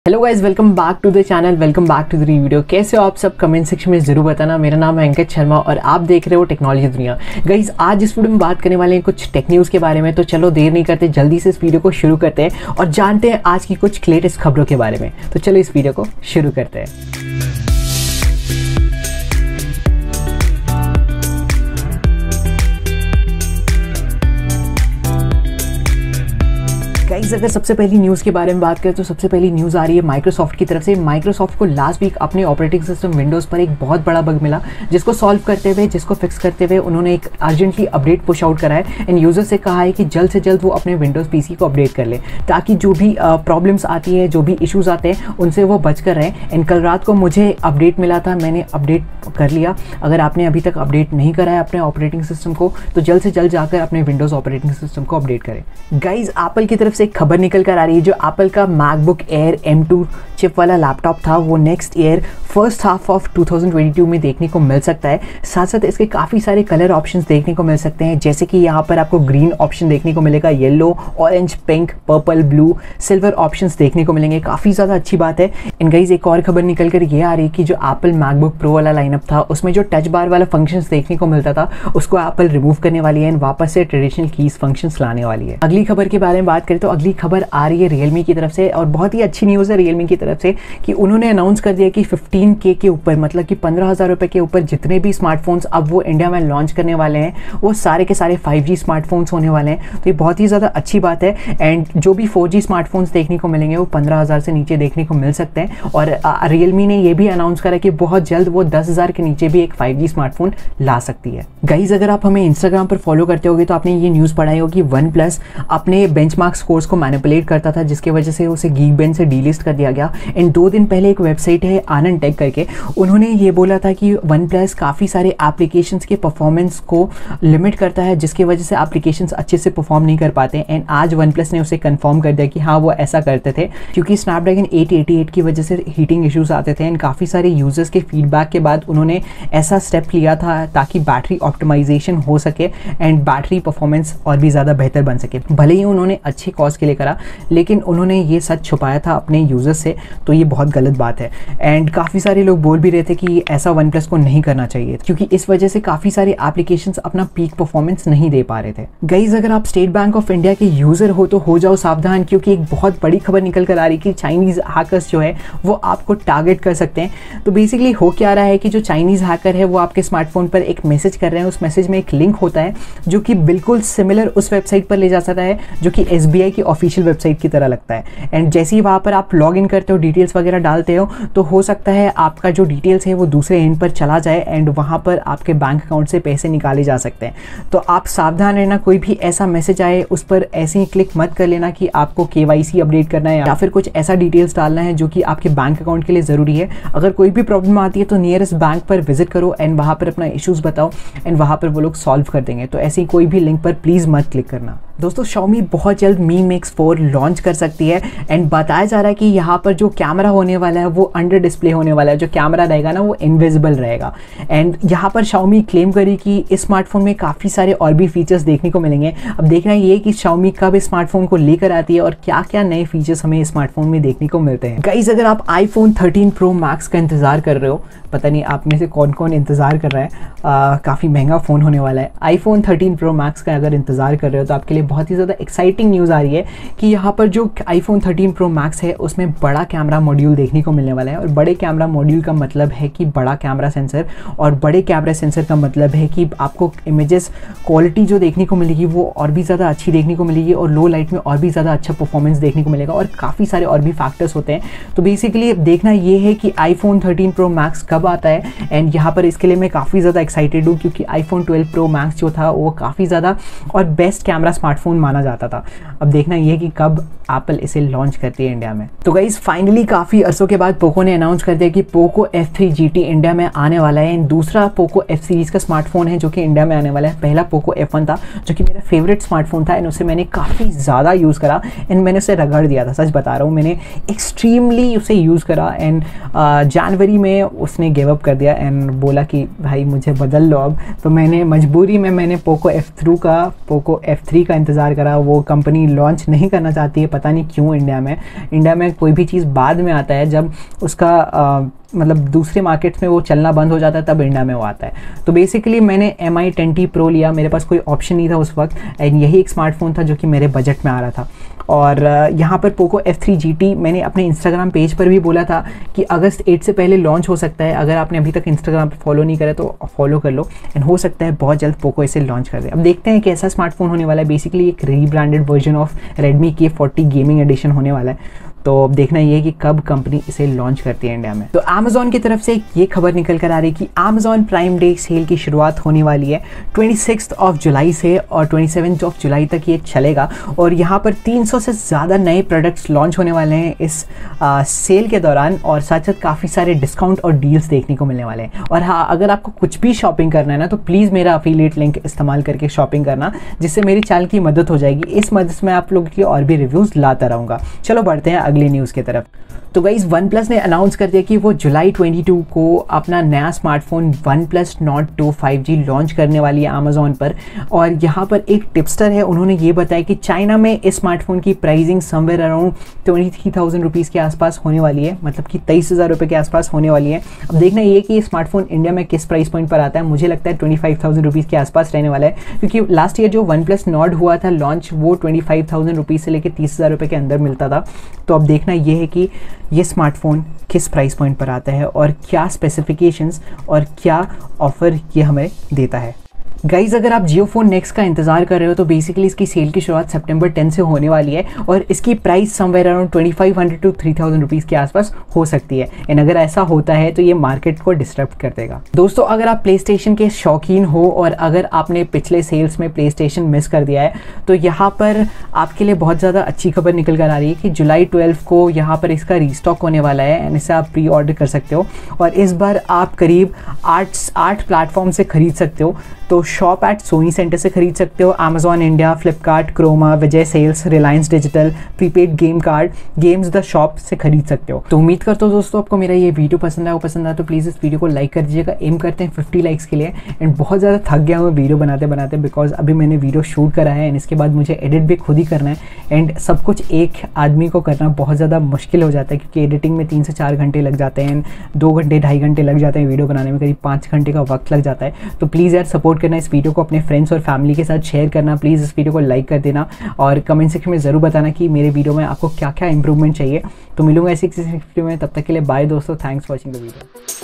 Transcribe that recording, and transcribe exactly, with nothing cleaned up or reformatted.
Hello guys, welcome back to the channel. Welcome back to the new video. कैसे हो आप सब? Comment section में जरूर बताना। मेरा नाम है अंकित शर्मा और आप देख रहे हो टेक्नोलॉजी दुनिया। गाइज, आज इस वीडियो में बात करने वाले हैं कुछ टेक न्यूज़ के बारे में। तो चलो देर नहीं करते, जल्दी से इस वीडियो को शुरू करते हैं और जानते हैं आज की कुछ लेटेस्ट खबरों के बारे में। तो चलो इस वीडियो को शुरू करते हैं। गाइस, अगर सबसे पहली न्यूज़ के बारे में बात करें तो सबसे पहली न्यूज़ आ रही है माइक्रोसॉफ्ट की तरफ से। माइक्रोसॉफ्ट को लास्ट वीक अपने ऑपरेटिंग सिस्टम विंडोज़ पर एक बहुत बड़ा बग मिला, जिसको सॉल्व करते हुए जिसको फिक्स करते हुए उन्होंने एक अर्जेंटली अपडेट पुश आउट करा है एंड यूज़र से कहा है कि जल्द से जल्द वो अपने विंडोज़ पीसी को अपडेट कर ले, ताकि जो भी प्रॉब्लम्स आती है, जो भी इशूज़ आते हैं, उनसे वो बच कर रहें। एंड कल रात को मुझे अपडेट मिला था, मैंने अपडेट कर लिया। अगर आपने अभी तक अपडेट नहीं करा है अपने ऑपरेटिंग सिस्टम को, तो जल्द से जल्द जाकर अपने विंडोज़ ऑपरेटिंग सिस्टम को अपडेट करें। गाइज, एप्पल की तरफ से एक खबर निकल कर आ रही है। जो एप्पल का MacBook Air M two chip वाला लैपटॉप था, वो next year first half of two thousand twenty two में देखने को मिल सकता है। साथ साथ इसके काफ़ी सारे कलर ऑप्शंस देखने को मिल सकते हैं, जैसे कि यहाँ पर आपको ग्रीन ऑप्शन देखने को मिलेगा, yellow, orange, pink, purple, blue, silver options देखने को मिलेंगे। काफ़ी ज़्यादा अच्छी बात है। इन गाइज, एक और खबर निकल कर ये आ रही है कि जो एप्पल मैकबुक प्रो वाला लाइनअप था, उसमें जो टच बार वाला फंक्शंस देखने को मिलता था, उसको एप्पल रिमूव करने वाली है एंड वापस से ट्रेडिशनल कीज फंक्शंस लाने वाली है। अगली खबर के बारे में बात करें तो अगली खबर आ रही है रियलमी की तरफ से, और बहुत ही अच्छी न्यूज़ है रियलमी की तरफ से कि उन्होंने अनाउंस कर दिया कि फिफ्टीन के के ऊपर, मतलब कि पंद्रह हज़ार रुपये के ऊपर जितने भी स्मार्टफोन्स अब वो इंडिया में लॉन्च करने वाले हैं, वो सारे के सारे फाइव जी स्मार्टफोन्स होने वाले हैं। तो ये बहुत ही ज़्यादा अच्छी बात है। एंड जो भी फोर जी स्मार्टफोन्स देखने को मिलेंगे वो पंद्रह हज़ार से नीचे देखने को मिल सकते हैं। और रियलमी ने ये भी अनाउंस करा कि बहुत जल्द वो दस हज़ार के नीचे भी एक फाइव जी स्मार्टफोन ला सकती है। गाइज, अगर आप हमें इंस्टाग्राम पर फॉलो करते होगे तो आपने ये न्यूज़ पढ़ाई होगी, वन प्लस अपने बेंचमार्क स्कोर्स को मैनिपुलेट करता था, जिसकी वजह से उसे गीकबेंच से डीलिस्ट कर दिया गया। एंड दो दिन पहले एक वेबसाइट है आनंद टेक करके, उन्होंने ये बोला था कि वन प्लस काफ़ी सारे एप्लीकेशंस के परफॉर्मेंस को लिमिट करता है, जिसकी वजह से एप्लीकेशंस अच्छे से परफॉर्म नहीं कर पाते। एंड आज वन प्लस ने उसे कंफर्म कर दिया कि हाँ, वो ऐसा करते थे, क्योंकि स्नैपड्रैगन एट एटी एट की वजह से हीटिंग इश्यूज आते थे। एंड काफ़ी सारे यूजर्स के फीडबैक के बाद उन्होंने ऐसा स्टेप लिया था ताकि बैटरी ऑप्टिमाइजेशन हो सके एंड बैटरी परफॉर्मेंस और भी ज़्यादा बेहतर बन सके। भले ही उन्होंने अच्छे कॉज के लिए करा, लेकिन उन्होंने ये सच छुपाया था अपने यूजर्स से, तो ये बहुत गलत बात है। एंड काफ़ी सारे लोग बोल भी रहे थे कि ऐसा वन प्लस को नहीं करना चाहिए, क्योंकि इस वजह से काफ़ी सारे एप्लीकेशंस अपना पीक परफॉर्मेंस नहीं दे पा रहे थे। गाइज, अगर आप स्टेट बैंक ऑफ इंडिया के यूज़र हो तो हो जाओ सावधान, क्योंकि एक बहुत बड़ी खबर निकल कर आ रही है कि चाइनीज़ हैकर्स जो है वो आपको टारगेट कर सकते हैं। तो बेसिकली हो क्या रहा है कि जो चाइनीज़ हैकर है वो आपके स्मार्टफोन पर एक मैसेज कर रहे हैं। उस मैसेज में एक लिंक होता है जो कि बिल्कुल सिमिलर उस वेबसाइट पर ले जा सकता है, जो कि एस बी आई की ऑफिशियल वेबसाइट की तरह लगता है। एंड जैसे ही वहाँ पर आप लॉग इन करते हो, डिटेल्स वगैरह डालते हो, तो हो सकता है आपका जो डिटेल्स है वो दूसरे एंड पर चला जाए एंड वहाँ पर आपके बैंक अकाउंट से पैसे निकाले जा सकते हैं। तो आप सावधान रहना, कोई भी ऐसा मैसेज आए उस पर ऐसे ही क्लिक मत कर लेना कि आपको के वाई सी अपडेट करना है या फिर कुछ ऐसा डिटेल्स डालना है जो कि आपके बैंक अकाउंट के लिए ज़रूरी है। अगर कोई भी प्रॉब्लम आती है तो नियरेस्ट बैंक पर विजिट करो एंड वहाँ पर अपना इश्यूज़ बताओ एंड वहाँ पर वो लोग सॉल्व कर देंगे। तो ऐसी कोई भी लिंक पर प्लीज़ मत क्लिक करना। दोस्तों, Xiaomi बहुत जल्द Mi Mix फोर लॉन्च कर सकती है एंड बताया जा रहा है कि यहाँ पर जो कैमरा होने वाला है वो अंडर डिस्प्ले होने वाला है। जो कैमरा रहेगा ना वो इनविजिबल रहेगा। एंड यहाँ पर Xiaomi क्लेम करी कि इस स्मार्टफोन में काफ़ी सारे और भी फीचर्स देखने को मिलेंगे। अब देखना ये कि Xiaomi कब इस स्मार्टफोन को लेकर आती है और क्या क्या नए फीचर्स हमें इस स्मार्टफोन में देखने को मिलते हैं। गाइज, अगर आप आईफोन थर्टीन प्रो मैक्स का इंतज़ार कर रहे हो, पता नहीं आप में से कौन कौन इंतज़ार कर रहा है, काफ़ी महंगा फ़ोन होने वाला है। आईफोन थर्टीन प्रो मैक्स का अगर इंतज़ार कर रहे हो तो आपके लिए बहुत ही ज़्यादा एक्साइटिंग न्यूज़ आ रही है कि यहाँ पर जो आईफोन थर्टीन प्रो मैक्स है उसमें बड़ा कैमरा मॉड्यूल देखने को मिलने वाला है। और बड़े कैमरा मॉड्यूल का मतलब है कि बड़ा कैमरा सेंसर, और बड़े कैमरा सेंसर का मतलब है कि आपको इमेजेस क्वालिटी जो देखने को मिलेगी वो और भी ज़्यादा अच्छी देखने को मिलेगी और लो लाइट में और भी ज़्यादा अच्छा परफॉर्मेंस देखने को मिलेगा, और काफ़ी सारे और भी फैक्टर्स होते हैं। तो बेसिकली देखना ये है कि आईफोन थर्टीन प्रो मैक्स कब आता है। एंड यहाँ पर इसके लिए मैं काफ़ी ज़्यादा एक्साइटेड हूँ, क्योंकि आईफोन ट्वेल्व प्रो मैक्स जो था वो काफ़ी ज़्यादा और बेस्ट कैमरा स्मार्टफोन माना जाता था। अब देखना ये कि कब एप्पल इसे लॉन्च करती है इंडिया में। तो गाइस, फाइनली काफ़ी अरसों के बाद पोको ने अनाउंस कर दिया कि Poco F three G T India में आने वाला है। दूसरा पोको एफ सीरीज़ का स्मार्टफोन है जो कि इंडिया में आने वाला है। पहला पोको एफ वन था जो कि मेरा फेवरेट स्मार्टफोन था एंड उसे मैंने काफ़ी ज़्यादा यूज़ करा एंड मैंने उसे रगड़ दिया था। सच बता रहा हूँ, मैंने एक्सट्रीमली उसे यूज़ करा एंड जनवरी में उसने गिव अप कर दिया एंड बोला कि भाई मुझे बदल लो अब। तो मैंने मजबूरी में मैंने पोको एफ थ्रू का पोको एफ थ्री का इंतज़ार करा, वो कंपनी लॉन्च नहीं करना चाहती है, पता नहीं क्यों। इंडिया में इंडिया में कोई भी चीज़ बाद में आता है, जब उसका आ, मतलब दूसरे मार्केट्स में वो चलना बंद हो जाता है तब इंडिया में वो आता है। तो बेसिकली मैंने M I ten T Pro लिया, मेरे पास कोई ऑप्शन नहीं था उस वक्त, एंड यही एक स्मार्टफोन था जो कि मेरे बजट में आ रहा था। और यहाँ पर Poco F three G T मैंने अपने इंस्टाग्राम पेज पर भी बोला था कि अगस्त एट से पहले लॉन्च हो सकता है। अगर आपने अभी तक इंस्टाग्राम पर फॉलो नहीं करा तो फॉलो कर लो, एंड हो सकता है बहुत जल्द पोको इसे लॉन्च कर दे। अब देखते हैं कैसा स्मार्टफोन होने वाला है। बेसिकली एक rebranded version of Redmi K forty gaming edition होने वाला है। तो देखना ये है कि कब कंपनी इसे लॉन्च करती है इंडिया में। तो अमेज़ॉन की तरफ से ये खबर निकल कर आ रही है कि अमेज़ॉन प्राइम डे सेल की शुरुआत होने वाली है छब्बीस ऑफ जुलाई से, और सत्ताईस ऑफ जुलाई तक ये चलेगा। और यहाँ पर तीन सौ से ज़्यादा नए प्रोडक्ट्स लॉन्च होने वाले हैं इस आ, सेल के दौरान, और साथ साथ काफ़ी सारे डिस्काउंट और डील्स देखने को मिलने वाले हैं। और हाँ, अगर आपको कुछ भी शॉपिंग करना है ना, तो प्लीज़ मेरा अफिलिएट लिंक इस्तेमाल करके शॉपिंग करना, जिससे मेरी चैनल की मदद हो जाएगी। इस मदद में आप लोगों के लिए और भी रिव्यूज़ लाता रहूँगा। चलो बढ़ते हैं अगली न्यूज़ की तरफ। तो गाइस, वन प्लस ने अनाउंस कर दिया कि वो जुलाई बाईस को अपना नया smartphone OnePlus Nord two five G launch करने वाली है अमेज़ॉन पर। और यहाँ पर एक टिप्सटर है, उन्होंने ये बताया कि चाइना में इस स्मार्टफोन की pricing somewhere around twenty three thousand rupees के आसपास होने वाली है, मतलब कि तेईस हज़ार रुपये के आसपास होने वाली है। अब देखना ये कि ये स्मार्टफोन इंडिया में किस प्राइस पॉइंट पर आता है। मुझे लगता है ट्वेंटी फाइव थाउजेंड रुपीज़ के आसपास रहने वाला है, क्योंकि लास्ट ईयर जो वन प्लस नॉट हुआ था लॉन्च, वो ट्वेंटी फाइव थाउजेंड रुपीज़ से लेकर तीस हज़ार रुपये के अंदर मिलता था। तो अब देखना ये है कि ये स्मार्टफोन किस प्राइस पॉइंट पर आता है और क्या स्पेसिफिकेशंस और क्या ऑफर ये हमें देता है। गाइज़, अगर आप जियो फोन नेक्स्ट का इंतजार कर रहे हो तो बेसिकली इसकी सेल की शुरुआत सितंबर टेंथ से होने वाली है, और इसकी price somewhere around twenty five hundred to three thousand rupees के आसपास हो सकती है। एंड अगर ऐसा होता है तो ये मार्केट को डिस्टर्ब कर देगा। दोस्तों, अगर आप प्ले स्टेशन के शौकीन हो और अगर आपने पिछले सेल्स में प्ले स्टेशन मिस कर दिया है, तो यहाँ पर आपके लिए बहुत ज़्यादा अच्छी खबर निकल कर आ रही है कि जुलाई ट्वेल्व को यहाँ पर इसका रीस्टॉक होने वाला है, एंड इसे आप प्री ऑर्डर कर सकते हो। और इस बार आप करीब आठ आठ प्लेटफॉर्म से खरीद सकते हो। तो शॉप एट सोनी सेंटर से खरीद सकते हो, Amazon India, Flipkart, Croma, Vijay Sales, Reliance Digital, prepaid game card, games the shop से खरीद सकते हो। तो उम्मीद करता हूँ दोस्तों आपको मेरा ये वीडियो पसंद आया। वो पसंद आया तो प्लीज़ इस वीडियो को लाइक कर दीजिएगा। एम करते हैं फिफ्टी लाइक्स के लिए। एंड बहुत ज़्यादा थक गया हूँ वीडियो बनाते बनाते, बिकॉज अभी मैंने वीडियो शूट करा है एंड इसके बाद मुझे एडिट भी खुद ही करना है। एंड सब कुछ एक आदमी को करना बहुत ज़्यादा मुश्किल हो जाता है, क्योंकि एडिटिंग में तीन से चार घंटे लग जाते हैं, दो घंटे ढाई घंटे लग जाते हैं, वीडियो बनाने में करीब पाँच घंटे का वक्त लग जाता है। तो प्लीज़ यार सपोर्ट करना, इस वीडियो को अपने फ्रेंड्स और फैमिली के साथ शेयर करना, प्लीज़ इस वीडियो को लाइक कर देना, और कमेंट सेक्शन में ज़रूर बताना कि मेरे वीडियो में आपको क्या क्या इंप्रूवमेंट चाहिए। तो मिलूंगा ऐसी किसी वीडियो में, तब तक के लिए बाय दोस्तों, thanks for watching the video.